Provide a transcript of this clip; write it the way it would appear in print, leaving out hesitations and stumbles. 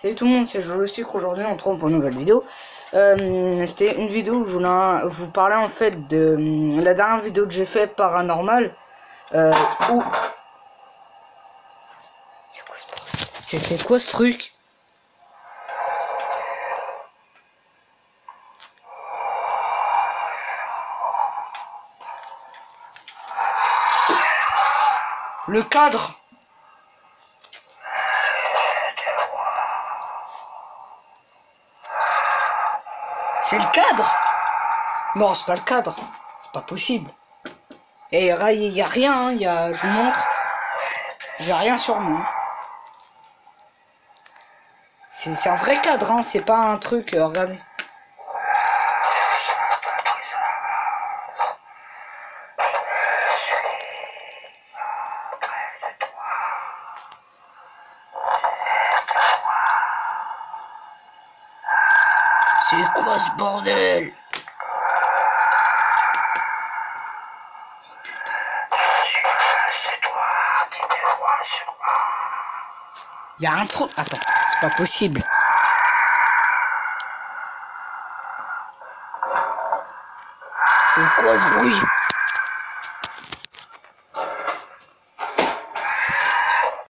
Salut tout le monde, c'est Joe Sucre. Aujourd'hui on se retrouve pour une nouvelle vidéo. C'était une vidéo où je voulais vous parler en fait de la dernière vidéo que j'ai faite paranormal. Où... C'est quoi ce bordel? C'est quoi ce truc? Le cadre. C'est le cadre. Non, c'est pas le cadre. C'est pas possible. Et il y a rien, hein, je vous montre. J'ai rien sur moi. C'est un vrai cadre, hein, c'est pas un truc, regardez. C'est quoi ce bordel? Il y a un trou. Attends, c'est pas possible. C'est quoi ce bruit?